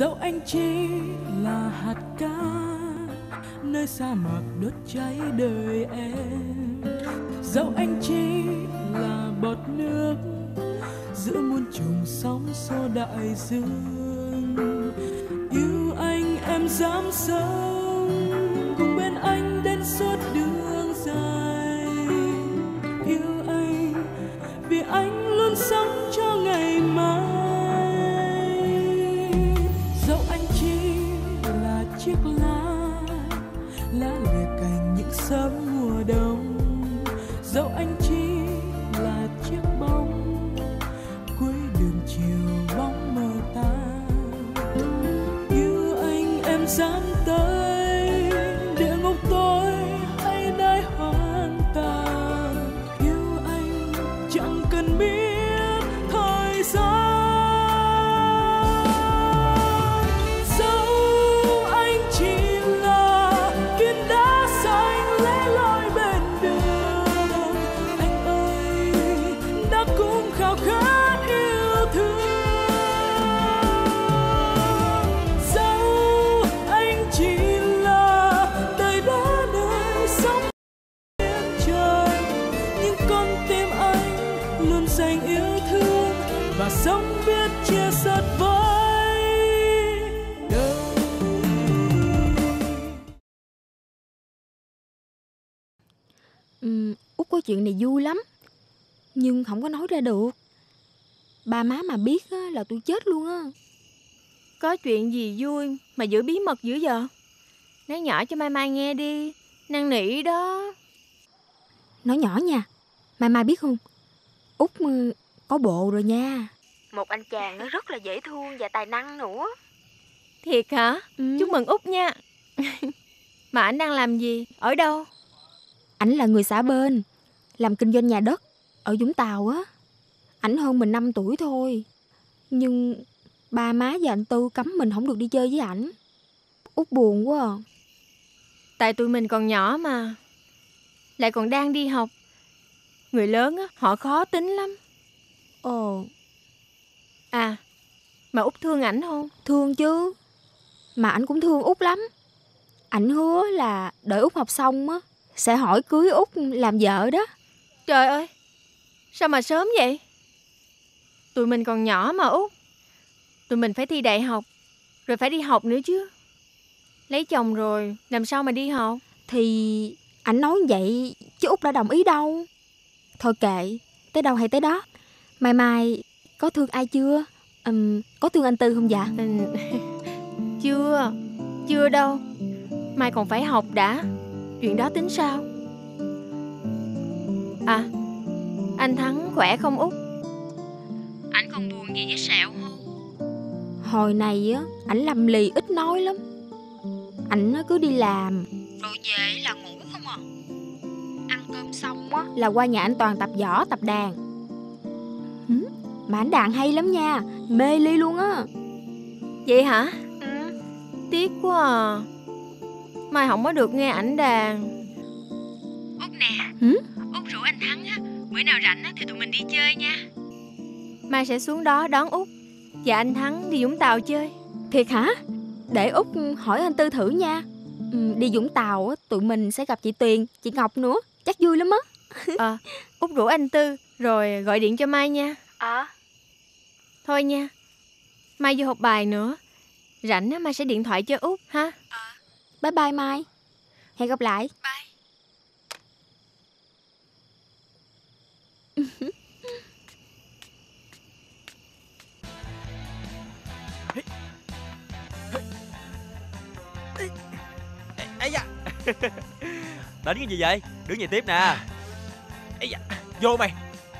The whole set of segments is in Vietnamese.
Dẫu anh chỉ là hạt cát nơi sa mạc đốt cháy đời em, dẫu anh chỉ là bọt nước giữa muôn trùng sóng xô đại dương. Yêu anh em dám sống cùng bên anh đến suốt đường dài. Yêu anh vì anh luôn sống cho ngày mai. Dẫu anh chỉ là chiếc lá liệt cành những sớm mùa đông, dẫu anh chỉ là chiếc bóng cuối đường chiều bóng mờ tan. Yêu anh em dám tới địa ngục tối hay đáy hoang tàn. Yêu anh chẳng cần biết thời gian. Dẫu anh chỉ là viên đá xanh lẻ loi bên đường, anh ơi đã cũng khao khát yêu thương. Dẫu anh chỉ là đời đá nơi sóng biển trời, nhưng con tim anh luôn dành yêu thương và sống biết chia sẻ với đời. Út có chuyện này vui lắm, nhưng không có nói ra được. Ba má mà biết á, là tôi chết luôn á. Có chuyện gì vui mà giữ bí mật dữ vậy? Nói nhỏ cho Mai Mai nghe đi, năn nỉ đó. Nói nhỏ nha, Mai Mai biết không, Út có bộ rồi nha. Một anh chàng nó rất là dễ thương và tài năng nữa. Thiệt hả? Chúc mừng Út nha. Mà anh đang làm gì? Ở đâu? Ảnh là người xã bên, làm kinh doanh nhà đất ở Vũng Tàu á. Ảnh hơn mình 5 tuổi thôi, nhưng ba má và anh Tư cấm mình không được đi chơi với ảnh. Út buồn quá à. Tại tụi mình còn nhỏ mà, lại còn đang đi học. Người lớn á, họ khó tính lắm. Ồ. À, mà Út thương ảnh không? Thương chứ, mà ảnh cũng thương Út lắm. Ảnh hứa là đợi Út học xong á sẽ hỏi cưới Út làm vợ đó. Trời ơi, sao mà sớm vậy? Tụi mình còn nhỏ mà Út. Tụi mình phải thi đại học, rồi phải đi học nữa chứ. Lấy chồng rồi, làm sao mà đi học? Thì ảnh nói vậy chứ Út đã đồng ý đâu. Thôi kệ, tới đâu hay tới đó. Mai Mai có thương ai chưa? Có thương anh Tư không dạ? Chưa đâu. Mai còn phải học đã. Chuyện đó tính sao? À, anh Thắng khỏe không Út? Anh còn buồn gì với Sẹo không? Hồi này á, ảnh lầm lì ít nói lắm. Ảnh cứ đi làm rồi về là ngủ không à. Ăn cơm xong á là qua nhà anh Toàn tập võ tập đàn. Mà ảnh đàn hay lắm nha, mê ly luôn á. Vậy hả? Tiếc quá à. Mai không có được nghe ảnh đàn. Út nè, Út rủ anh Thắng á, bữa nào rảnh á thì tụi mình đi chơi nha. Mai sẽ xuống đó đón Út và anh Thắng đi Vũng Tàu chơi. Thiệt hả? Để Út hỏi anh Tư thử nha. Đi Vũng Tàu á, tụi mình sẽ gặp chị Tuyền, chị Ngọc nữa, chắc vui lắm á. Út rủ anh Tư rồi gọi điện cho Mai nha. Thôi nha, Mai vô học bài nữa. Rảnh á, Mai sẽ điện thoại cho Út ha. Bye bye Mai, hẹn gặp lại. Bye. Ây da. Đánh cái gì vậy? Đứng dậy tiếp nè. Ây da, vô mày.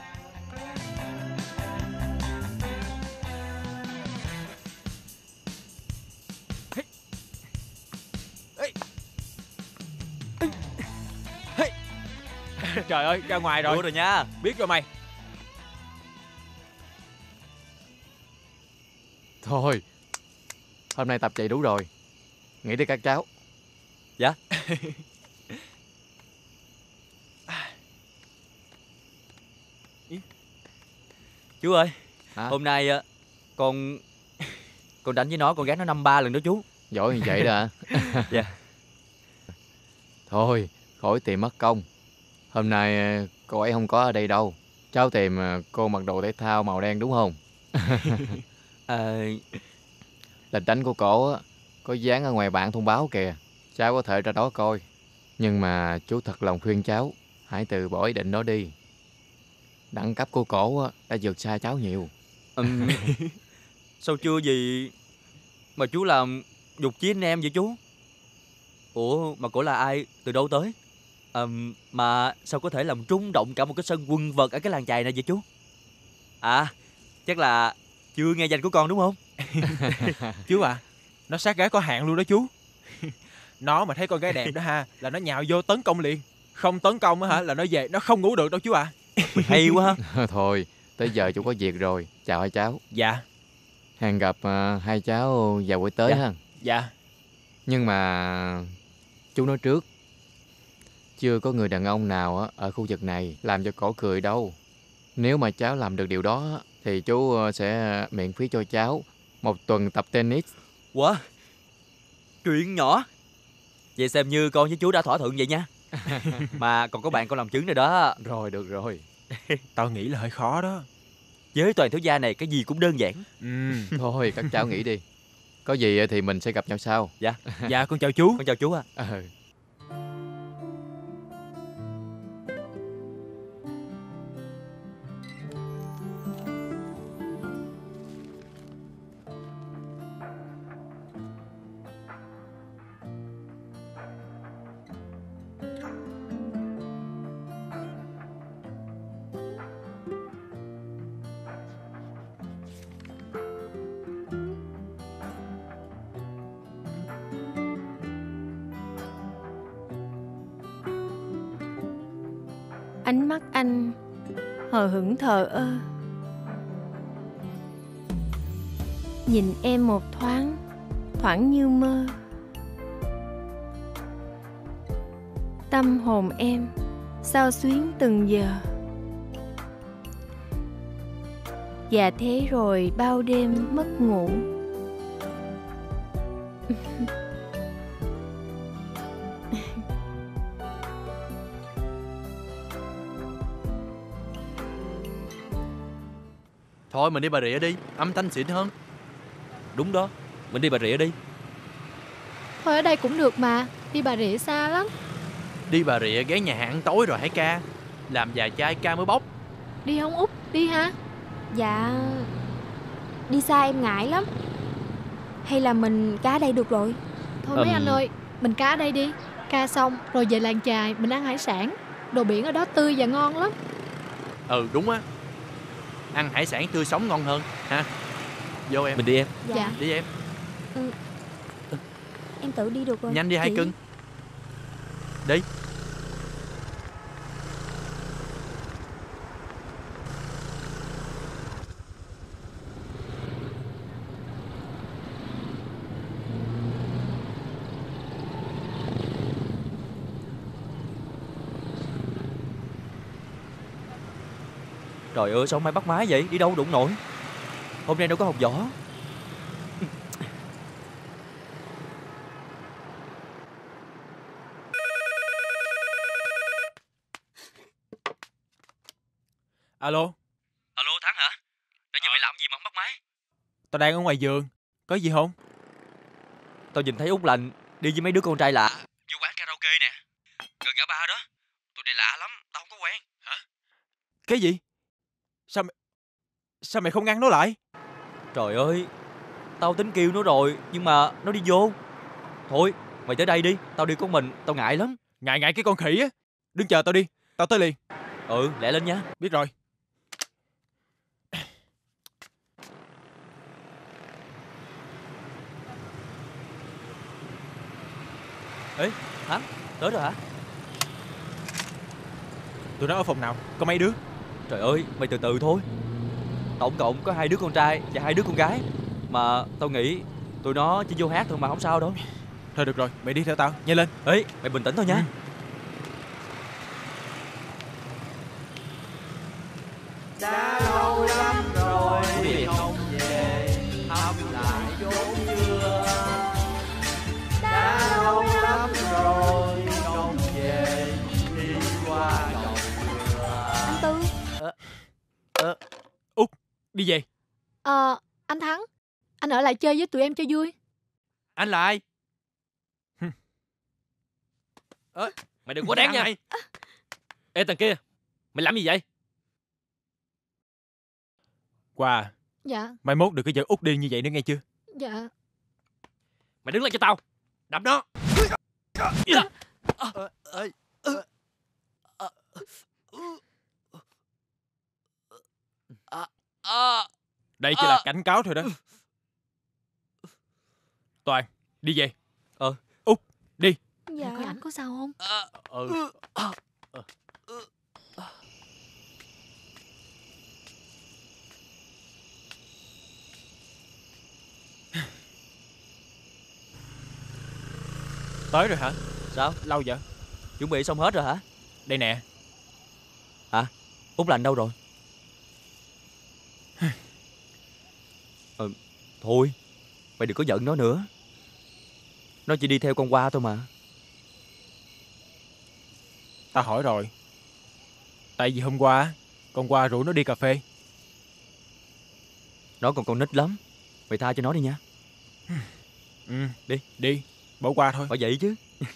Trời ơi, ra ngoài rồi. Đùa rồi nha. Biết rồi mày. Thôi, hôm nay tập chạy đủ rồi. Nghỉ đi các cháu. Dạ. Chú ơi, Hả? hôm nay con Con đánh với nó, con gái nó 5-3 lần đó chú. Giỏi như vậy đó hả? Dạ. Thôi, khỏi tìm mất công. Hôm nay cô ấy không có ở đây đâu. Cháu tìm cô mặc đồ thể thao màu đen đúng không? Lịch đánh của cổ có dán ở ngoài bảng thông báo kìa. Cháu có thể ra đó coi. Nhưng mà chú thật lòng khuyên cháu hãy từ bỏ ý định đó đi. Đẳng cấp của cổ đã vượt xa cháu nhiều. Sao chưa gì mà chú làm dục chí anh em vậy chú? Ủa mà cổ là ai, từ đâu tới? Mà sao có thể làm rung động cả một cái sân quần vợt ở cái làng chài này vậy chú? À, chắc là chưa nghe danh của con đúng không? Chú à, nó sát gái có hạn luôn đó chú. Nó mà thấy con gái đẹp đó ha, là nó nhào vô tấn công liền. Không tấn công á hả, là nó về nó không ngủ được đâu chú à. Hay quá ha. Thôi, tới giờ chú có việc rồi. Chào hai cháu. Dạ. Hẹn gặp hai cháu vào buổi tới ha. Dạ. Nhưng mà chú nói trước, chưa có người đàn ông nào ở khu vực này làm cho cổ cười đâu. Nếu mà cháu làm được điều đó thì chú sẽ miễn phí cho cháu 1 tuần tập tennis. Wow, chuyện nhỏ. Vậy xem như con với chú đã thỏa thuận vậy nha. Mà còn có bạn con làm chứng rồi đó. Rồi, được rồi. Tao nghĩ là hơi khó đó. Với toàn thiếu gia này cái gì cũng đơn giản. Thôi các cháu nghĩ đi. Có gì thì mình sẽ gặp nhau sau. Dạ. Dạ con chào chú. Con chào chú ạ. Ánh mắt anh hờ hững thờ ơ. Nhìn em một thoáng, thoảng như mơ. Tâm hồn em xao xuyến từng giờ. Và thế rồi bao đêm mất ngủ. Thôi mình đi Bà Rịa đi, âm thanh xịn hơn. Đúng đó, mình đi Bà Rịa đi. Thôi ở đây cũng được mà, đi Bà Rịa xa lắm. Đi Bà Rịa ghé nhà hàng ăn tối rồi hãy ca. Làm vài chai ca mới bốc. Đi không Út, đi ha? Dạ, đi xa em ngại lắm. Hay là mình cá đây được rồi. Thôi mấy anh ơi, mình cá ở đây đi. Ca xong rồi về làng chài mình ăn hải sản. Đồ biển ở đó tươi và ngon lắm. Ừ đúng á. Ăn hải sản tươi sống ngon hơn ha. Vô em. Mình đi em. Dạ. Đi em. Em tự đi được rồi. Nhanh đi hai cưng. Đi. Trời ơi sao hôm nay bắt máy vậy? Đi đâu đụng nổi. Hôm nay đâu có học võ. Alo. Alo Thắng hả? Nãy giờ mày làm gì mà không bắt máy? Tao đang ở ngoài vườn. Có gì không? Tao nhìn thấy Út Lành đi với mấy đứa con trai lạ vô quán karaoke nè, gần ngã ba đó. Tụi này lạ lắm, tao không có quen. Hả? Cái gì? Sao mày không ngăn nó lại? Trời ơi, tao tính kêu nó rồi nhưng mà nó đi vô. Thôi mày tới đây đi, tao đi con mình, tao ngại lắm. Ngại cái con khỉ á. Đứng chờ tao đi, tao tới liền. Ừ, lẹ lên nha. Biết rồi. Ê, Thắng, tới rồi hả? Tụi nó ở phòng nào? Có mấy đứa? Trời ơi, mày từ từ thôi. Tổng cộng có 2 đứa con trai và 2 đứa con gái. Mà tao nghĩ tụi nó chỉ vô hát thôi mà không sao đâu. Thôi được rồi, mày đi theo tao, nhanh lên. Ê, mày bình tĩnh thôi nha. Đã lâu lắm rồi không về, thăm lại vô Đi về. Anh Thắng, anh ở lại chơi với tụi em cho vui. Anh là ai? Mày đừng quá đáng nha. Ê thằng kia, mày làm gì vậy? Qua. Dạ. Mai mốt đừng có dẫn Út đi như vậy nữa nghe chưa? Dạ. Mày đứng lại cho tao. Đập nó. Đây chỉ là cảnh cáo thôi đó. Toàn, đi về. Út, đi. Dạ. Coi ảnh có sao không? Tới rồi hả? Sao? Lâu vậy? Chuẩn bị xong hết rồi hả? Đây nè. Hả? Út Lành đâu rồi? Thôi, mày đừng có giận nó nữa. Nó chỉ đi theo con Qua thôi mà. Tao hỏi rồi. Tại vì hôm qua con Qua rủ nó đi cà phê. Nó còn con nít lắm. Mày tha cho nó đi nha. Đi, bỏ qua thôi. Phải vậy chứ.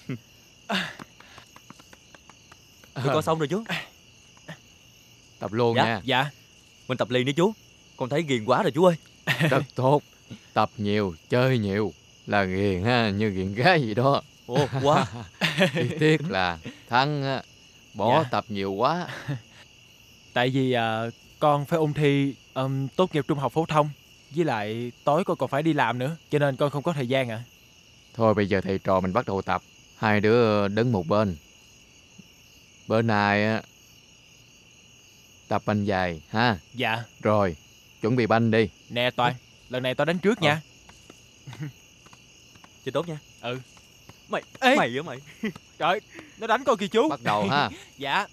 Tụi con xong rồi chú. Tập luôn nha. Dạ. Mình tập liền đi chú. Con thấy ghiền quá rồi chú ơi. Rất tốt. Tập nhiều, chơi nhiều là ghiền ha, như ghiền gái gì đó. Ồ, quá. Chỉ tiếc là Thắng á, bỏ tập nhiều quá. Tại vì con phải ôn thi tốt nghiệp trung học phổ thông. Với lại tối con còn phải đi làm nữa. Cho nên con không có thời gian ạ. Thôi bây giờ thầy trò mình bắt đầu tập. Hai đứa đứng một bên. Bên này á, tập banh dài ha. Dạ. Rồi, chuẩn bị banh đi. Nè Toàn, lần này tao đánh trước nha. Chơi tốt nha. Mày Ê. Mày á mày. Trời, nó đánh con kìa chú. Bắt đầu ha. Dạ.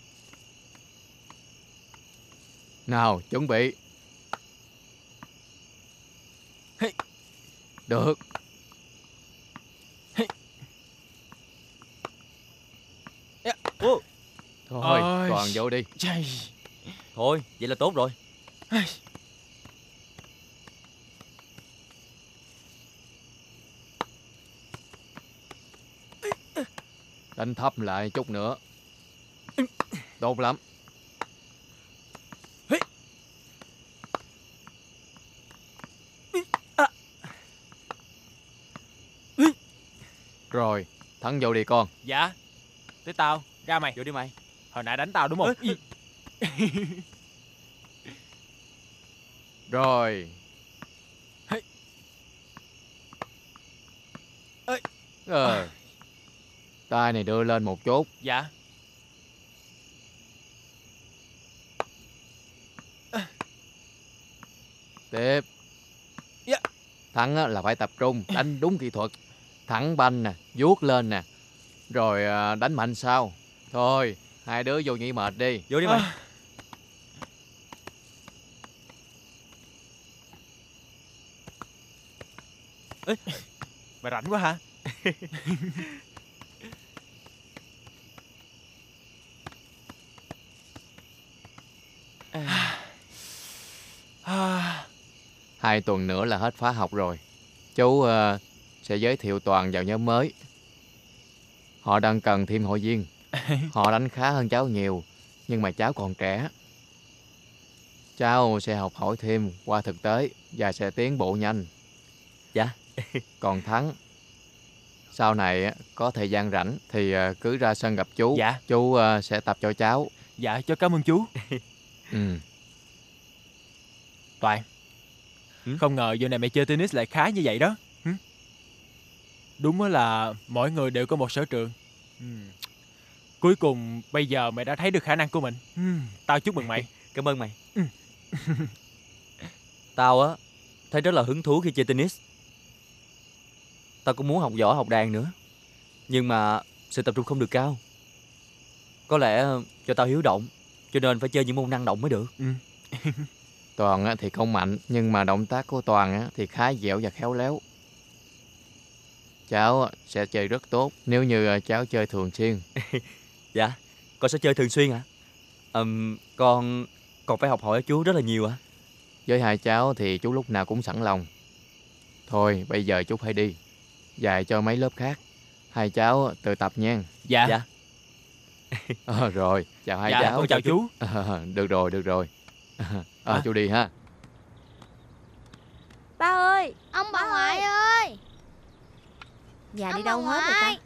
Nào, chuẩn bị. Được. Thôi, Thôi, Toàn vô đi. thôi, vậy là tốt rồi. Đánh thấp lại chút nữa. Tốt lắm. Rồi, Thắng vô đi con. Dạ. Tới tao, ra mày. Vô đi mày. Hồi nãy đánh tao đúng không? Rồi. Tay này đưa lên một chút. Dạ. Tiếp. Dạ. Thắng á, là phải tập trung, đánh đúng kỹ thuật. Thẳng banh nè, vuốt lên nè. Rồi đánh mạnh sau. Thôi, hai đứa vô nghỉ mệt đi. Vô đi mày. Mày rảnh quá hả? Hai tuần nữa là hết khóa học rồi. Chú sẽ giới thiệu Toàn vào nhóm mới. Họ đang cần thêm hội viên. Họ đánh khá hơn cháu nhiều, nhưng mà cháu còn trẻ. Cháu sẽ học hỏi thêm qua thực tế và sẽ tiến bộ nhanh. Dạ. Còn Thắng, sau này có thời gian rảnh thì cứ ra sân gặp chú. Dạ. Chú sẽ tập cho cháu. Dạ, cho cảm ơn chú. Toàn, không ngờ giờ này mày chơi tennis lại khá như vậy đó. Đúng là mỗi người đều có một sở trường. Cuối cùng bây giờ mày đã thấy được khả năng của mình. Tao chúc mừng mày. Cảm ơn mày. Tao á thấy rất là hứng thú khi chơi tennis. Tao cũng muốn học võ học đàn nữa, nhưng mà sự tập trung không được cao. Có lẽ cho tao hiếu động, cho nên phải chơi những môn năng động mới được. Toàn thì không mạnh, nhưng mà động tác của Toàn thì khá dẻo và khéo léo. Cháu sẽ chơi rất tốt nếu như cháu chơi thường xuyên. Dạ, con sẽ chơi thường xuyên ạ. Con còn phải học hỏi ở chú rất là nhiều ạ. Với hai cháu thì chú lúc nào cũng sẵn lòng. Thôi bây giờ chú phải đi, dạy cho mấy lớp khác. Hai cháu tự tập nha. Dạ. Dạ. Rồi, chào hai Dạ, cháu. con chào chú. Được rồi, được rồi. Chú đi ha. Ba ơi, Ông bà ngoại ơi, nhà đi ông đâu bà hết rồi ngoại. con?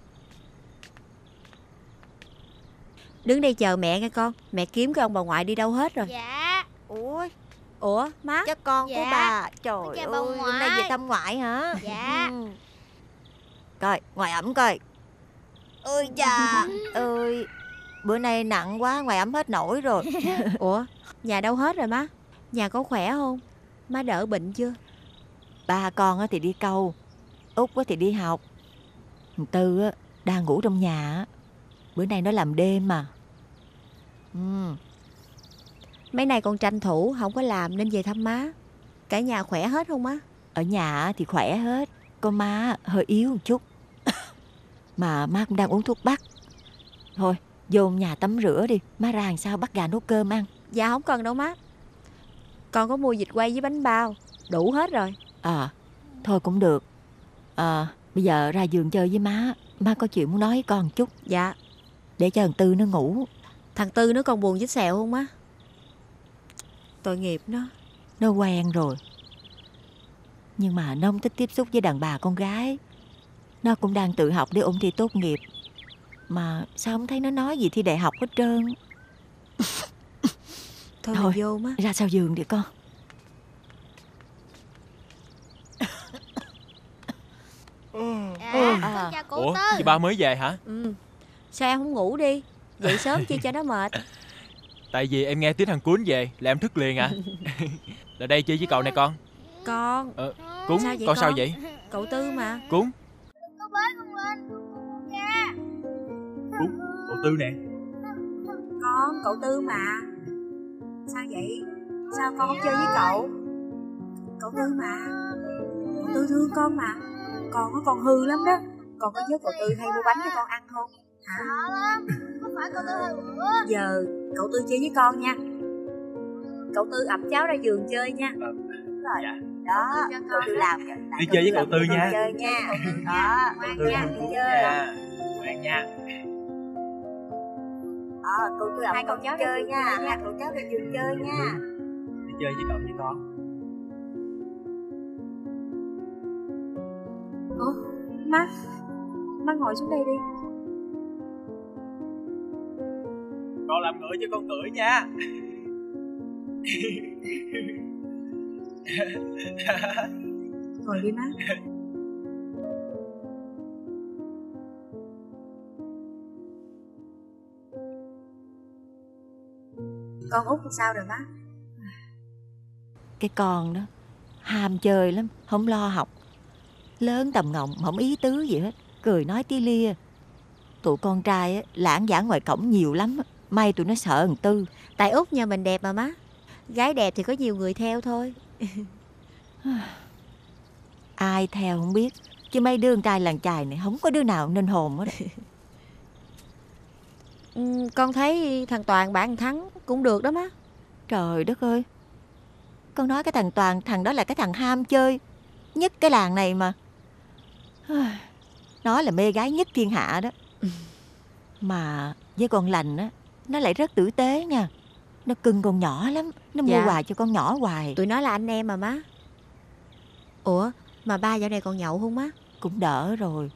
Đứng đây chờ mẹ nghe con. Mẹ kiếm cái ông bà ngoại đi đâu hết rồi? Dạ. Ủa má? Chắc con của Dạ. bà. Trời Dạ, ơi, bà hôm ngoại. nay về thăm ngoại hả? Dạ. Coi, ngoại ẩm coi. Ôi chà, ơi, bữa nay nặng quá, ngoại ẩm hết nổi rồi. Ủa, nhà đâu hết rồi má? Nhà có khỏe không? Má đỡ bệnh chưa? Ba con thì đi câu, Út thì đi học. Thằng Tư đang ngủ trong nhà. Bữa nay nó làm đêm mà. Mấy nay con tranh thủ không có làm nên về thăm má. Cả nhà khỏe hết không má? Ở nhà thì khỏe hết. Con má hơi yếu một chút. Mà má cũng đang uống thuốc bắc. Thôi vô nhà tắm rửa đi. Má ra làm sao bắt gà nấu cơm ăn. Dạ không cần đâu má. Con có mua vịt quay với bánh bao, đủ hết rồi. Thôi cũng được. Bây giờ ra giường chơi với má. Má có chuyện muốn nói với con một chút. Dạ. Để cho thằng Tư nó ngủ. Thằng Tư nó còn buồn vết sẹo không má? Tội nghiệp nó. Nó quen rồi. Nhưng mà nó không thích tiếp xúc với đàn bà con gái. Nó cũng đang tự học để ôn thi tốt nghiệp. Mà sao không thấy nó nói gì thi đại học hết trơn. Thôi mình vô má. Ra sau giường đi con. Con chào cụ Ủa, Tư. chị ba mới về hả? Sao em không ngủ đi? Dậy sớm chi cho nó mệt. Tại vì em nghe tiếng thằng Cuốn về là em thức liền à. Là đây chơi với cậu này con. Con. Cuốn, Sao vậy con sao con? vậy? Cậu Tư mà. Cuốn, Có bế con lên. Cha. Cuốn, cậu Tư nè. Con, cậu Tư mà. Sao vậy? Sao con không chơi với cậu? Cậu Tư mà. Cậu Tư thương con mà. Con hư lắm đó. Con có nhớ cậu Tư hay mua bánh cho con ăn không? Hả? Sợ lắm. Có phải cậu Tư hơi bữa. Giờ cậu Tư chơi với con nha. Cậu Tư ẵm cháu ra giường chơi nha. Đúng rồi. Dạ. Đó, cậu Tư làm cho. Đi chơi với cậu Tư nha. Chơi nha. Đó, Cậu ngoan Tư nha, ăn đi uống chơi. nha. Ngoan nha. Cậu Tư ẵm con cháu chơi nha. Cậu cháu ra giường chơi nha. Đi chơi với cậu với con. Ủa, má ngồi xuống đây đi. Con làm ngựa cho con cưỡi nha. Ngồi đi má. Con Út thì sao rồi má? Cái con đó ham chơi lắm, không lo học. Lớn tầm ngọng, không ý tứ gì hết. Cười nói tí lia. Tụi con trai á, lãng vãng ngoài cổng nhiều lắm. May tụi nó sợ thằng Tư. Tại Út nhà mình đẹp mà má. Gái đẹp thì có nhiều người theo thôi. Ai theo không biết. Chứ mấy đứa con trai làng chài này không có đứa nào nên hồn hết. Con thấy thằng Toàn bạn Thắng cũng được đó má. Trời đất ơi. Con nói cái thằng Toàn, thằng đó là cái thằng ham chơi nhất cái làng này mà. Nó là mê gái nhất thiên hạ đó. Mà với con Lành á, nó lại rất tử tế nha. Nó cưng con nhỏ lắm. Nó mua quà cho con nhỏ hoài. Tụi nó là anh em mà má. Ủa, mà ba dạo này còn nhậu không má? Cũng đỡ rồi.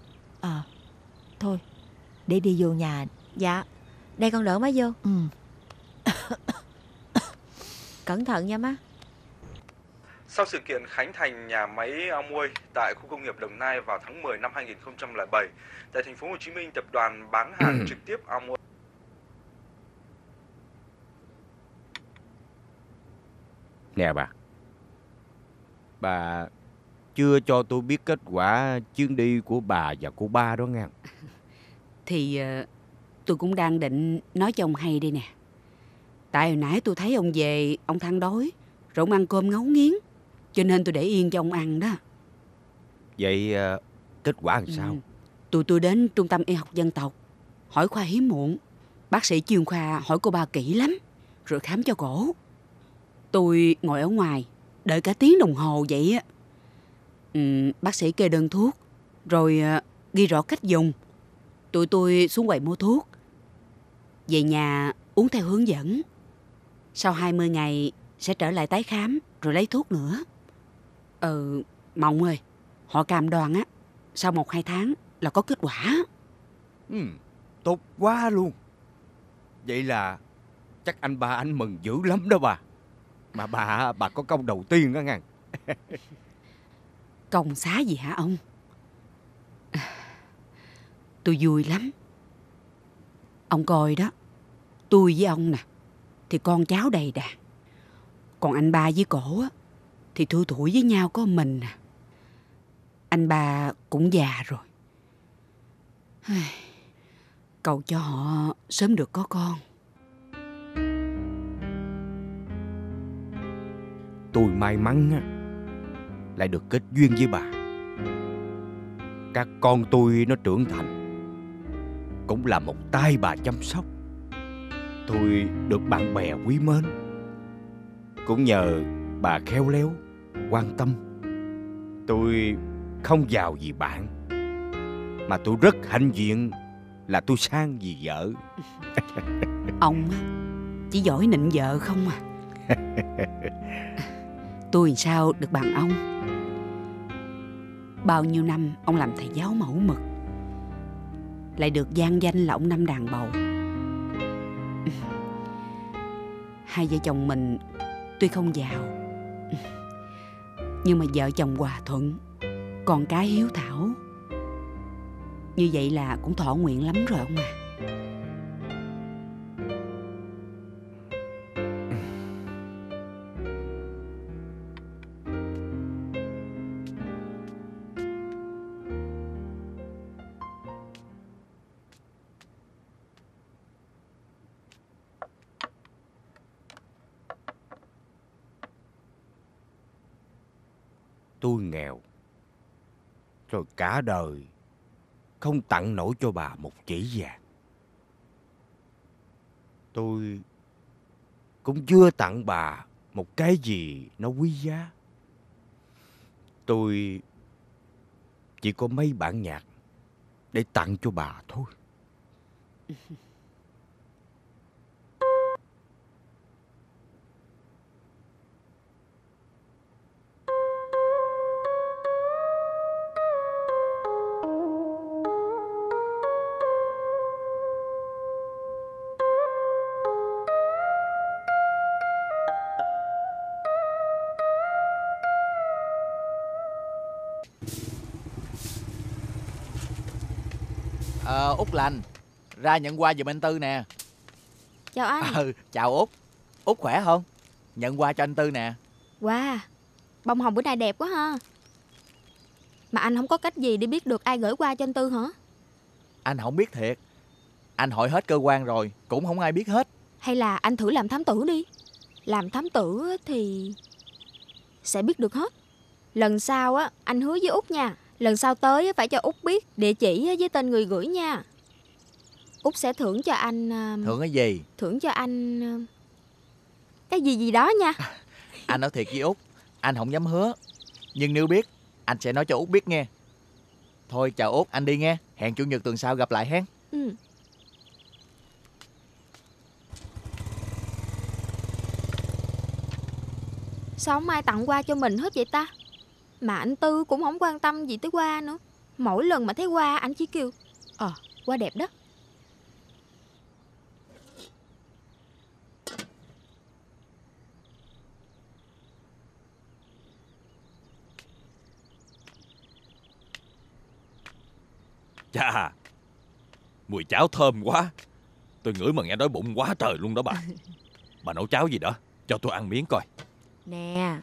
Thôi, để đi vô nhà. Dạ, đây con đỡ má vô. Cẩn thận nha má. Sau sự kiện khánh thành nhà máy Amway tại khu công nghiệp Đồng Nai vào tháng 10 năm 2007, tại thành phố Hồ Chí Minh, tập đoàn bán hàng trực tiếp Amway. Nè bà chưa cho tôi biết kết quả chuyến đi của bà và cô ba đó nghe. Thì tôi cũng đang định nói cho ông hay đây nè. Tại hồi nãy tôi thấy ông về, ông than đói, rồi ông ăn cơm ngấu nghiến, cho nên tôi để yên cho ông ăn đó. Vậy kết quả làm sao? Tôi đến trung tâm y học dân tộc, hỏi khoa hiếm muộn. Bác sĩ chuyên khoa hỏi cô ba kỹ lắm, rồi khám cho cổ. Tôi ngồi ở ngoài đợi cả tiếng đồng hồ vậy á. Bác sĩ kê đơn thuốc, rồi ghi rõ cách dùng. Tụi tôi xuống quầy mua thuốc, về nhà uống theo hướng dẫn. Sau 20 ngày sẽ trở lại tái khám rồi lấy thuốc nữa. Mộng ơi, họ cam đoan á, sau 1-2 tháng là có kết quả. Tốt quá luôn. Vậy là chắc anh ba anh mừng dữ lắm đó bà. Mà bà có công đầu tiên đó nghe. Công xá gì hả ông? Tôi vui lắm. Ông coi đó, tôi với ông nè thì con cháu đầy đàn, còn anh ba với cổ á thì thua tuổi với nhau có mình nè. Anh ba cũng già rồi. Cầu cho họ sớm được có con. Tôi may mắn á, lại được kết duyên với bà. Các con tôi nó trưởng thành cũng là một tay bà chăm sóc. Tôi được bạn bè quý mến cũng nhờ bà khéo léo quan tâm. Tôi không giàu vì bạn, mà tôi rất hãnh diện là tôi sang vì vợ. Ông chỉ giỏi nịnh vợ không à. Tôi sao được bằng ông. Bao nhiêu năm ông làm thầy giáo mẫu mực, lại được vang danh là ông năm đàn bầu. Hai vợ chồng mình tuy không giàu, nhưng mà vợ chồng hòa thuận, con cái hiếu thảo. Như vậy là cũng thọ nguyện lắm rồi ông à. Tôi nghèo, rồi cả đời không tặng nổi cho bà một chỉ vàng. Tôi cũng chưa tặng bà một cái gì nó quý giá. Tôi chỉ có mấy bản nhạc để tặng cho bà thôi. Út Lành, ra nhận quà giùm anh Tư nè. Chào anh. Chào Út. Út khỏe không? Nhận quà cho anh Tư nè. Wow, bông hồng bữa nay đẹp quá ha. Mà anh không có cách gì để biết được ai gửi qua cho anh Tư hả? Anh không biết thiệt. Anh hỏi hết cơ quan rồi, cũng không ai biết hết. Hay là anh thử làm thám tử đi. Làm thám tử thì sẽ biết được hết. Lần sau á, anh hứa với Út nha, lần sau tới phải cho Út biết địa chỉ với tên người gửi nha. Út sẽ thưởng cho anh... Thưởng cái gì? Thưởng cho anh... cái gì đó nha. Anh nói thiệt với Út, anh không dám hứa, nhưng nếu biết, anh sẽ nói cho Út biết nghe. Thôi chào Út, anh đi nghe. Hẹn Chủ nhật tuần sau gặp lại hen. Sao không ai tặng quà cho mình hết vậy ta? Mà anh Tư cũng không quan tâm gì tới quà nữa. Mỗi lần mà thấy quà anh chỉ kêu quà đẹp đó. Chà, mùi cháo thơm quá. Tôi ngửi mà nghe đói bụng quá trời luôn đó bà. Bà nấu cháo gì đó, cho tôi ăn miếng coi. Nè,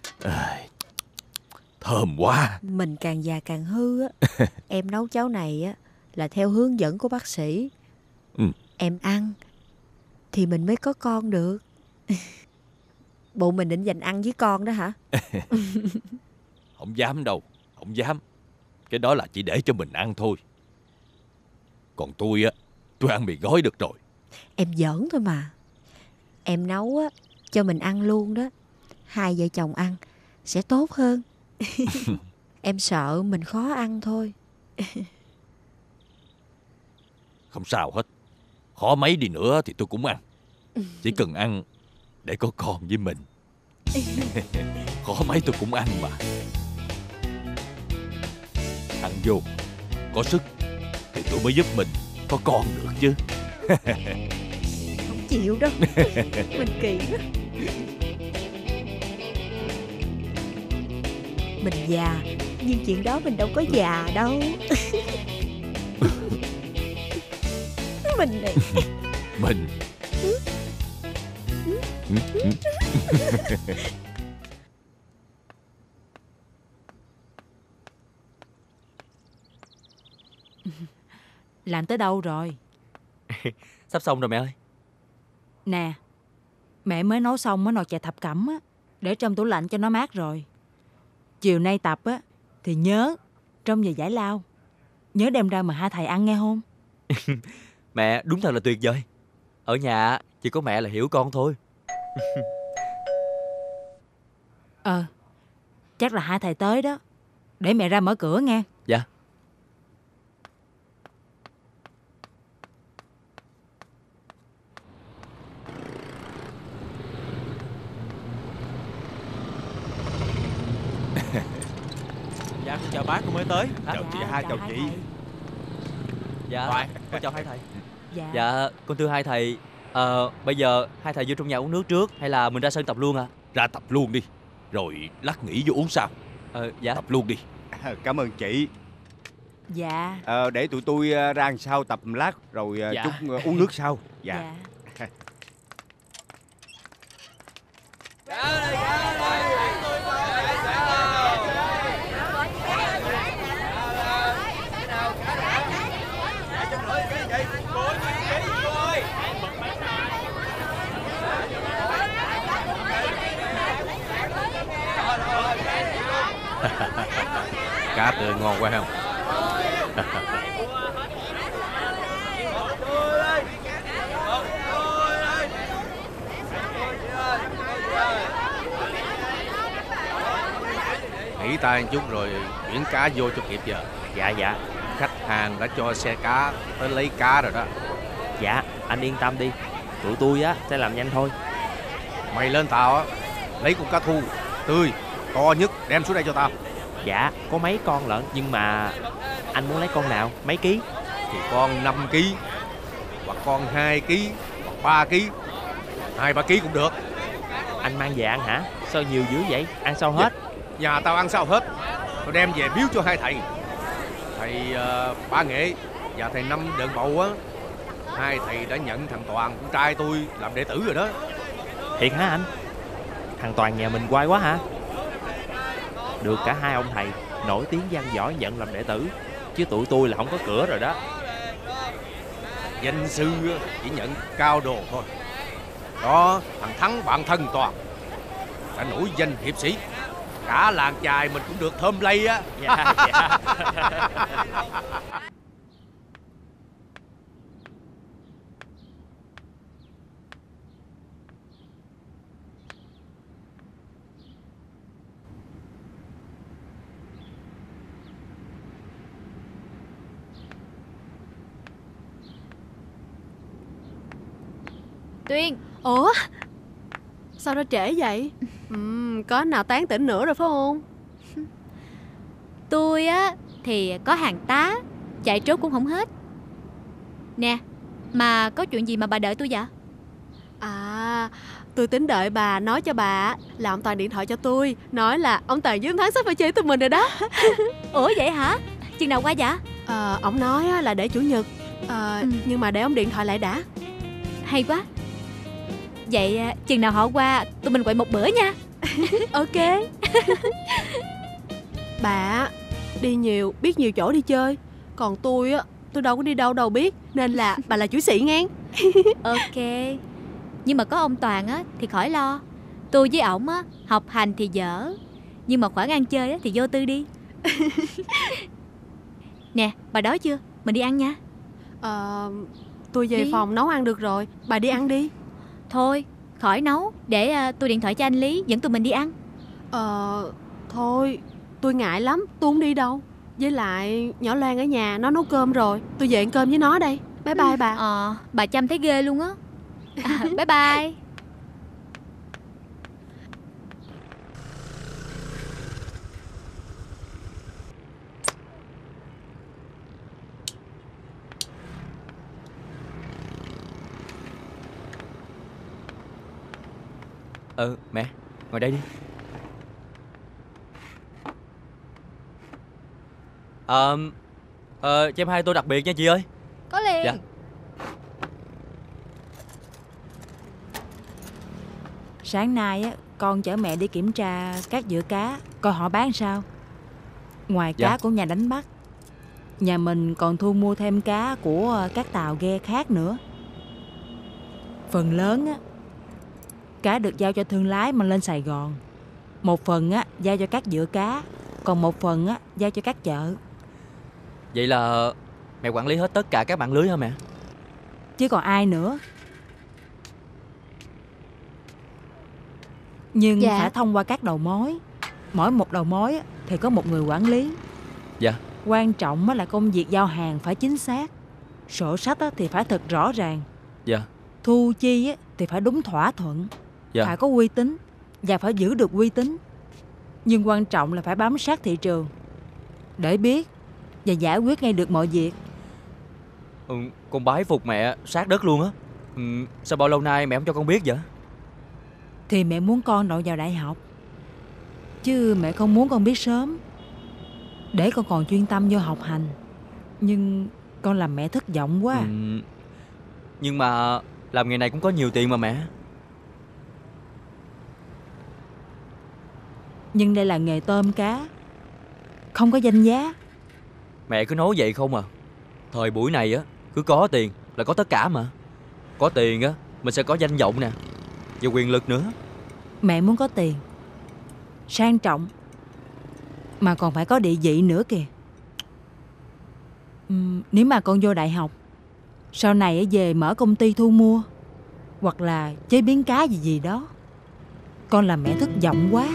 thơm quá. mình càng già càng hư á. Em nấu cháo này á là theo hướng dẫn của bác sĩ. Em ăn thì mình mới có con được. Bộ mình định dành ăn với con đó hả? Không dám đâu, không dám. Cái đó là chỉ để cho mình ăn thôi. Còn tôi á, tôi ăn mì gói được rồi. Em giỡn thôi mà. Em nấu á cho mình ăn luôn đó. hai vợ chồng ăn sẽ tốt hơn. Em sợ mình khó ăn thôi. Không sao hết. Khó mấy đi nữa thì tôi cũng ăn. Chỉ cần ăn để có con với mình. Khó mấy tôi cũng ăn mà. Ăn vô có sức thì tôi mới giúp mình có con được chứ. Không chịu đâu. Mình kỳ quá. Mình già, nhưng chuyện đó mình đâu có già đâu. Mình này. Mình. Làm tới đâu rồi? Sắp xong rồi mẹ ơi. Nè, mẹ mới nấu xong nồi chè thập cẩm á, để trong tủ lạnh cho nó mát rồi. Chiều nay tập á thì nhớ trong giờ giải lao nhớ đem ra mà hai thầy ăn nghe không? Mẹ đúng thật là tuyệt vời. Ở nhà chỉ có mẹ là hiểu con thôi. Chắc là hai thầy tới đó. Để mẹ ra mở cửa nghe. Dạ. Dạ con chào bác, con mới tới. Chào chị hai, chào chị. Dạ con chào hai thầy. Dạ. Dạ con thưa hai thầy, bây giờ hai thầy vô trong nhà uống nước trước hay là mình ra sân tập luôn à? Ra tập luôn đi, rồi lát nghỉ vô uống sau. Dạ. Tập luôn đi. Cảm ơn chị. Dạ. Để tụi tôi ra đằng sau tập lát rồi Dạ. chút uống nước sau. Dạ. Cá tươi ngon quá không? Nghỉ tay một chút rồi chuyển cá vô cho kịp giờ. Dạ. Khách hàng đã cho xe cá tới lấy cá rồi đó. Dạ, anh yên tâm đi. Tụi tôi á sẽ làm nhanh thôi. Mày lên tàu á, lấy con cá thu tươi to nhất đem xuống đây cho tao. Dạ, có mấy con lận, nhưng mà anh muốn lấy con nào, mấy ký? Thì con 5 kg, hoặc con 2 kg, hoặc 3 kg. 2-3 kg cũng được. Anh mang về ăn hả? Sao nhiều dữ vậy? Ăn sao hết? Nhà tao ăn sao hết. Tao đem về biếu cho hai thầy. Thầy Ba Nghệ và thầy Năm Đờn Bầu á. Hai thầy đã nhận thằng Toàn, con trai tôi, làm đệ tử rồi đó. Thiệt hả anh? Thằng Toàn nhà mình quay quá hả? Được cả hai ông thầy nổi tiếng văn võ nhận làm đệ tử, chứ tụi tôi là không có cửa rồi đó. Danh sư chỉ nhận cao đồ thôi. Đó, thằng Thắng bạn thân Toàn đã nổi danh hiệp sĩ. Cả làng chài mình cũng được thơm lây á. Dạ. Tuyên. Ủa? Sao nó trễ vậy? Có nào tán tỉnh nữa rồi phải không? Tôi á thì có hàng tá, chạy trốn cũng không hết. Nè, mà có chuyện gì mà bà đợi tôi vậy? À, tôi tính đợi bà nói cho bà là ông Toàn điện thoại cho tôi, nói là ông Toàn với ông Thắng sắp phải chơi tụi mình rồi đó. Ủa vậy hả? Chừng nào qua vậy? Ông nói là để chủ nhật. Nhưng mà để ông điện thoại lại đã. Hay quá. Vậy chừng nào họ qua tụi mình quậy một bữa nha. Ok. Bà đi nhiều, biết nhiều chỗ đi chơi. Còn tôi á, tôi đâu có đi đâu đâu biết. Nên là bà là chủ sĩ ngang. Ok. Nhưng mà có ông Toàn á thì khỏi lo. Tôi với ổng á, học hành thì dở, nhưng mà khoản ăn chơi á thì vô tư đi. Nè, bà đói chưa? Mình đi ăn nha. Tôi về Đi. phòng nấu ăn được rồi. Bà đi ăn đi. Thôi, Khỏi nấu, để tôi điện thoại cho anh Lý dẫn tụi mình đi ăn. Thôi, tôi ngại lắm, tôi không đi đâu. Với lại nhỏ Loan ở nhà nó nấu cơm rồi, tôi về ăn cơm với nó đây. Bye bye bà. Bà chăm thấy ghê luôn á. Bye bye. Mẹ, ngồi đây đi. Cho em 2 tô đặc biệt nha chị ơi. Có liền. Dạ. Sáng nay á, con chở mẹ đi kiểm tra các dựa cá, coi họ bán sao. Ngoài cá của nhà đánh bắt, nhà mình còn thu mua thêm cá của các tàu ghe khác nữa. Phần lớn á, cá được giao cho thương lái mang lên Sài Gòn. Một phần á giao cho các dựa cá, còn một phần á giao cho các chợ. Vậy là mẹ quản lý hết tất cả các mạng lưới hả mẹ? Chứ còn ai nữa. Nhưng phải thông qua các đầu mối. Mỗi một đầu mối thì có một người quản lý. Dạ. Quan trọng là công việc giao hàng phải chính xác. Sổ sách thì phải thật rõ ràng. Dạ. Thu chi thì phải đúng thỏa thuận. Dạ. Phải có uy tín và phải giữ được uy tín. Nhưng quan trọng là phải bám sát thị trường để biết và giải quyết ngay được mọi việc. Con bái phục mẹ sát đất luôn á. Sao bao lâu nay mẹ không cho con biết vậy? Thì mẹ muốn con đậu vào đại học, chứ mẹ không muốn con biết sớm, để con còn chuyên tâm vô học hành. Nhưng con làm mẹ thất vọng quá. Nhưng mà làm nghề này cũng có nhiều tiền mà mẹ. Nhưng đây là nghề tôm cá, không có danh giá. Mẹ cứ nói vậy không à. Thời buổi này á, cứ có tiền là có tất cả mà. Có tiền á, mình sẽ có danh vọng nè, và quyền lực nữa. Mẹ muốn có tiền, sang trọng, mà còn phải có địa vị nữa kìa. Nếu mà con vô đại học, sau này về mở công ty thu mua hoặc là chế biến cá gì đó, con làm mẹ thất vọng quá.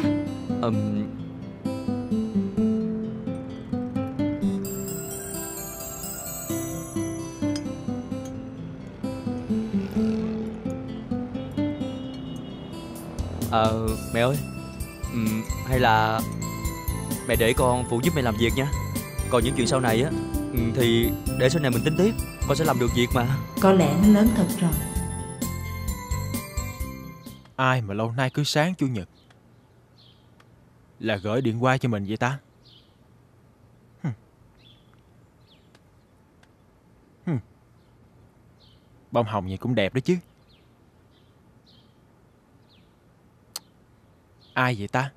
Mẹ ơi, hay là mẹ để con phụ giúp mẹ làm việc nha. Còn những chuyện sau này á thì để sau này mình tính tiếp. Con sẽ làm được việc mà. Có lẽ nó lớn thật rồi. Ai mà lâu nay cứ sáng chủ nhật là gửi điện qua cho mình vậy ta? Bông hồng vậy cũng đẹp đó chứ. Ai vậy ta?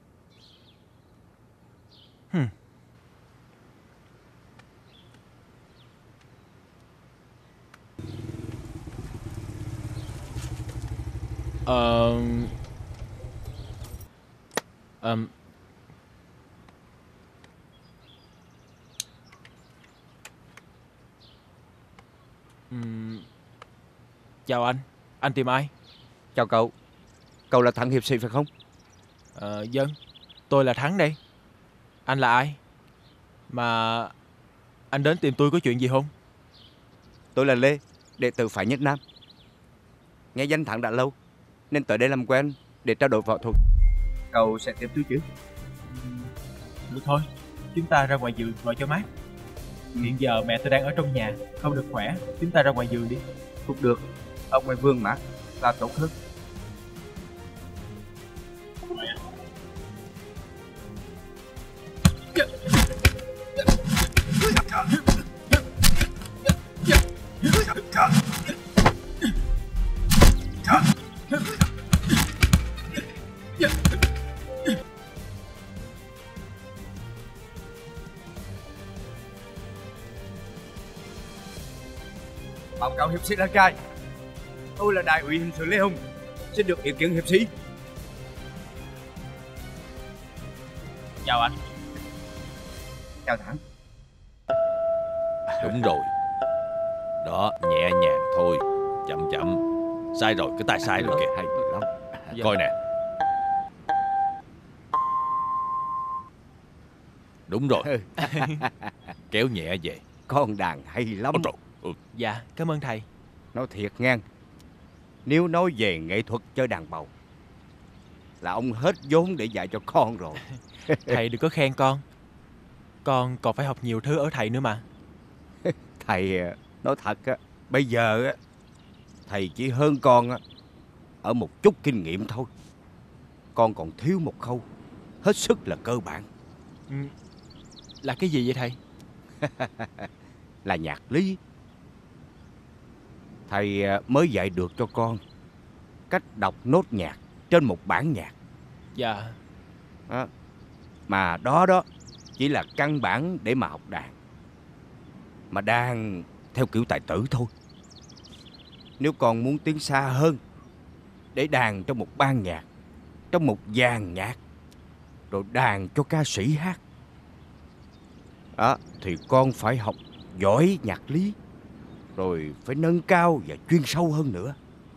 Chào anh tìm ai? Chào cậu. Cậu là Thắng hiệp sĩ phải không? Vâng, tôi là Thắng đây. Anh là ai? Mà anh đến tìm tôi có chuyện gì không? Tôi là Lê, đệ tử phái Nhất Nam. Nghe danh Thắng đã lâu nên tới đây làm quen để trao đổi võ thuật. Cậu sẽ tiếp tôi chứ? Được thôi, chúng ta ra ngoài giường ngồi cho mát. Hiện giờ mẹ tôi đang ở trong nhà, không được khỏe. Chúng ta ra ngoài giường đi. Cũng được, ở ngoài vườn mát là tốt hơn. Báo cáo hiệp sĩ Đăng Trai, tôi là đại úy hình sự Lê Hùng, xin được ý kiến hiệp sĩ. Chào anh. Chào Thắng. Đúng rồi. Đó, nhẹ nhàng thôi, chậm chậm. Sai rồi, cái tay sai rồi kìa. Hay lắm. Coi nè. Đúng rồi. Kéo nhẹ về. Con đàn hay lắm. Dạ, cảm ơn thầy. Nói thiệt ngang, nếu nói về nghệ thuật chơi đàn bầu là ông hết vốn để dạy cho con rồi. Thầy đừng có khen con. Con còn phải học nhiều thứ ở thầy nữa mà. Thầy nói thật á, bây giờ á, thầy chỉ hơn con á ở một chút kinh nghiệm thôi. Con còn thiếu một khâu hết sức là cơ bản. Là cái gì vậy thầy? Là nhạc lý. Thầy mới dạy được cho con cách đọc nốt nhạc trên một bản nhạc. Dạ. Mà đó chỉ là căn bản để mà học đàn. Mà đàn theo kiểu tài tử thôi. Nếu con muốn tiến xa hơn, để đàn trong một ban nhạc, trong một dàn nhạc, rồi đàn cho ca sĩ hát, thì con phải học giỏi nhạc lý, rồi phải nâng cao và chuyên sâu hơn nữa.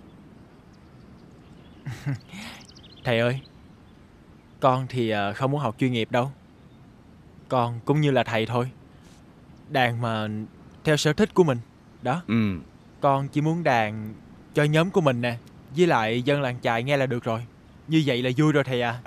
Thầy ơi, con thì không muốn học chuyên nghiệp đâu. Con cũng như là thầy thôi, đàn mà theo sở thích của mình. Đó. Con chỉ muốn đàn cho nhóm của mình nè, với lại dân làng chài nghe là được rồi. Như vậy là vui rồi thầy à.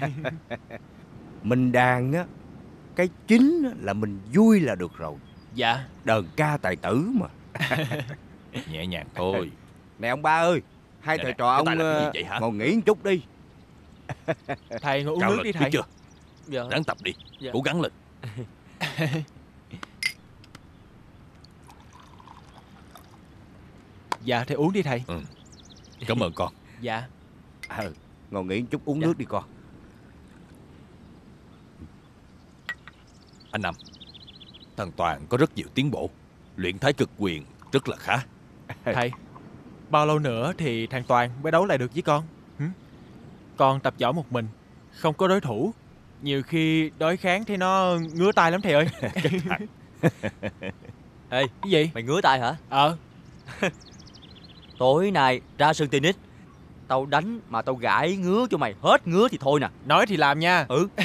Mình đàn á, cái chính là mình vui là được rồi. Dạ. Đờn ca tài tử mà. Nhẹ nhàng thôi. Nè ông ba ơi, hai thầy trò ông ngồi nghỉ một chút đi. Thầy ngồi uống nước đi thầy. Chưa? Dạ. Ráng tập đi. Dạ. Cố gắng lên. Dạ thầy uống đi thầy. Cảm ơn con. Dạ. Ngồi nghỉ một chút uống nước đi con. Anh Năm, thằng Toàn có rất nhiều tiến bộ, luyện thái cực quyền rất là khá. Thầy, bao lâu nữa thì thằng Toàn mới đấu lại được với con? Con tập võ một mình, không có đối thủ. Nhiều khi đối kháng thì nó ngứa tay lắm thầy ơi. Ê, cái gì? Mày ngứa tay hả? Tối nay ra sân tennis, tao đánh mà tao gãi ngứa cho mày hết ngứa thì thôi nè. Nói thì làm nha.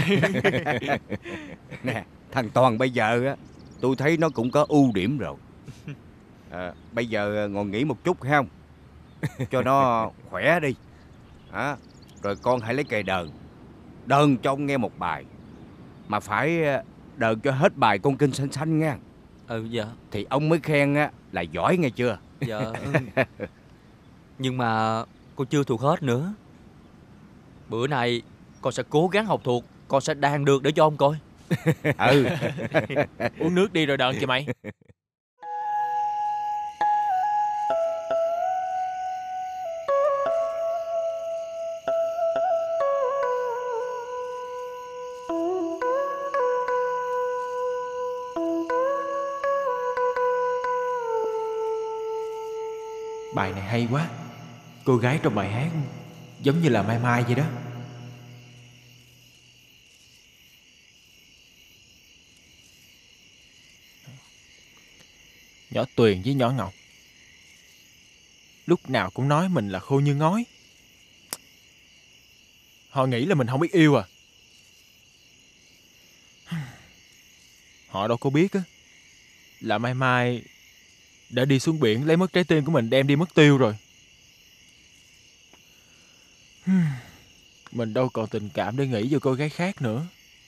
Nè, thằng Toàn bây giờ á, tôi thấy nó cũng có ưu điểm rồi. Bây giờ ngồi nghỉ một chút hay không? Cho nó khỏe đi. Rồi con hãy lấy cây đờn, đờn cho ông nghe một bài. Mà phải đờn cho hết bài con kinh xanh xanh nha. Dạ. Thì ông mới khen á là giỏi nghe chưa? Dạ. Nhưng mà con chưa thuộc hết nữa. Bữa nay con sẽ cố gắng học thuộc, con sẽ đàn được để cho ông coi. Uống nước đi rồi đờn kìa mày. Bài này hay quá. Cô gái trong bài hát giống như là Mai Mai vậy đó. Nhỏ Tuyền với nhỏ Ngọc lúc nào cũng nói mình là khô như ngói. Họ nghĩ là mình không biết yêu à. Họ đâu có biết á là Mai Mai đã đi xuống biển lấy mất trái tim của mình, đem đi mất tiêu rồi. Mình đâu còn tình cảm để nghĩ vô cô gái khác nữa.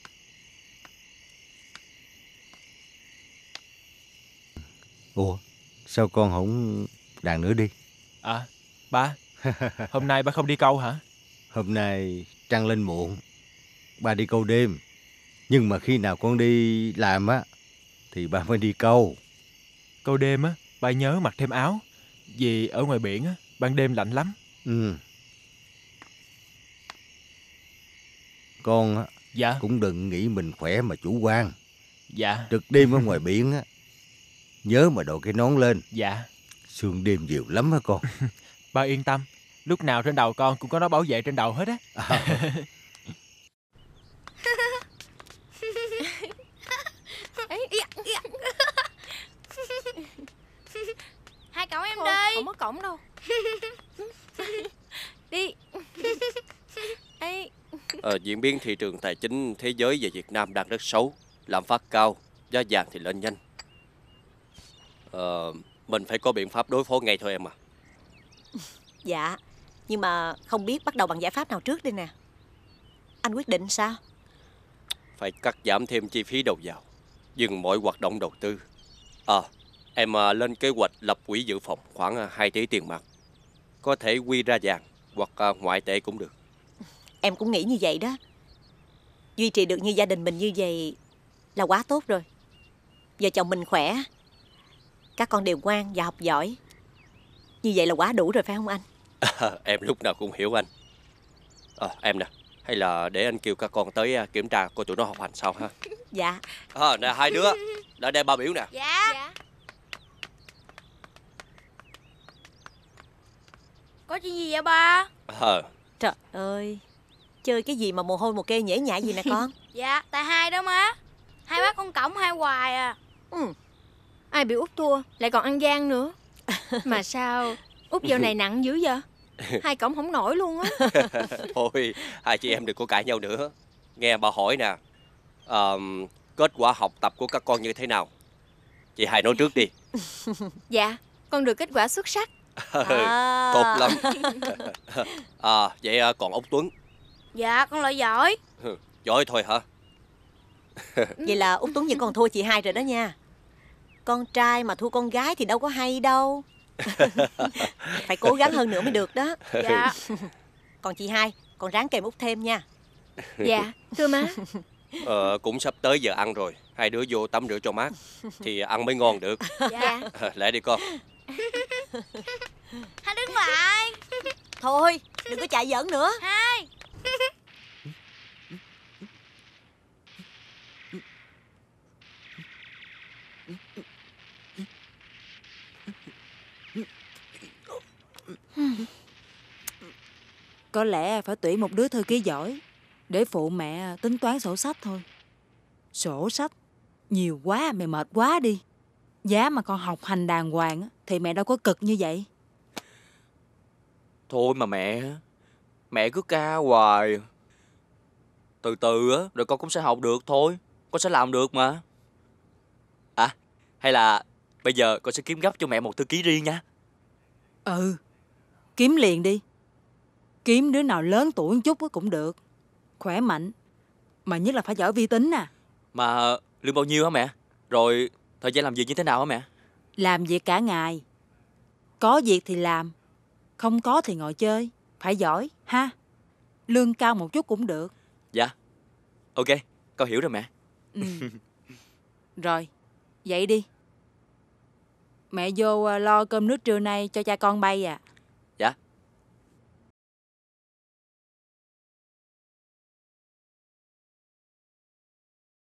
Ủa, sao con không đàn nữa đi? Ba, hôm nay ba không đi câu hả? Hôm nay trăng lên muộn, ba đi câu đêm. Nhưng mà khi nào con đi làm á thì ba mới đi câu. Câu đêm á, ba nhớ mặc thêm áo. Vì ở ngoài biển á, ban đêm lạnh lắm. Con á, dạ, cũng đừng nghĩ mình khỏe mà chủ quan. Dạ. Trực đêm ở ngoài biển á, nhớ mà đội cái nón lên. Dạ. Sương đêm nhiều lắm á con. Ba yên tâm, lúc nào trên đầu con cũng có nó bảo vệ trên đầu hết á. Hai cậu em thôi, đi. không có cổng đâu. Đi. Diễn biến thị trường tài chính thế giới và Việt Nam đang rất xấu, lạm phát cao, giá vàng thì lên nhanh. Mình phải có biện pháp đối phó ngay thôi em à. Dạ, nhưng mà không biết bắt đầu bằng giải pháp nào trước đây nè. Anh quyết định sao? Phải cắt giảm thêm chi phí đầu vào, dừng mọi hoạt động đầu tư. Em lên kế hoạch lập quỹ dự phòng khoảng 2 tỷ tiền mặt. Có thể quy ra vàng hoặc ngoại tệ cũng được. Em cũng nghĩ như vậy đó. Duy trì được như gia đình mình như vậy là quá tốt rồi. Vợ chồng mình khỏe, các con đều ngoan và học giỏi. Như vậy là quá đủ rồi phải không anh? Em lúc nào cũng hiểu anh. Em nè, hay là để anh kêu các con tới kiểm tra coi tụi nó học hành sao ha. Dạ. Nè hai đứa, lại đây ba biểu nè. Dạ. Có chuyện gì vậy ba? Trời ơi, chơi cái gì mà mồ hôi mồ kê nhễ nhại gì nè con? Dạ, tại hai đó má. Hai bác con cổng hai hoài à. Ai biểu Út thua lại còn ăn gian nữa. Mà sao Út dạo này nặng dữ vậy? Hai cổng không nổi luôn á. Thôi, hai chị em đừng có cãi nhau nữa. Nghe bà hỏi nè, kết quả học tập của các con như thế nào? Chị hai nói trước đi. Dạ, con được kết quả xuất sắc. Tốt lắm. Vậy còn ông Tuấn? Dạ, con loại giỏi. Giỏi thôi hả? Vậy là Út Tuấn vẫn còn thua chị hai rồi đó nha. Con trai mà thua con gái thì đâu có hay đâu. Phải cố gắng hơn nữa mới được đó. Dạ. Còn chị hai, con ráng kèm Út thêm nha. Dạ, thưa má. Cũng sắp tới giờ ăn rồi. Hai đứa vô tắm rửa cho mát thì ăn mới ngon được. Dạ. Lại đi con. Hai đứng lại. Thôi, đừng có chạy giỡn nữa. Hai. Có lẽ phải tuyển một đứa thư ký giỏi để phụ mẹ tính toán sổ sách thôi. Sổ sách nhiều quá mẹ mệt quá đi. Giá mà con học hành đàng hoàng thì mẹ đâu có cực như vậy. Thôi mà mẹ cứ ca hoài. Từ từ á, rồi con cũng sẽ học được thôi. Con sẽ làm được mà. Hay là bây giờ con sẽ kiếm gấp cho mẹ một thư ký riêng nha. Kiếm liền đi. Kiếm đứa nào lớn tuổi một chút cũng được. Khỏe mạnh. Mà nhất là phải giỏi vi tính nè. Mà lương bao nhiêu hả mẹ? Rồi thời gian làm việc như thế nào hả mẹ? Làm việc cả ngày. Có việc thì làm, không có thì ngồi chơi. Phải giỏi ha. Lương cao một chút cũng được. Dạ. Ok, con hiểu rồi mẹ. Rồi, vậy đi. Mẹ vô lo cơm nước trưa nay cho cha con bay à. Dạ.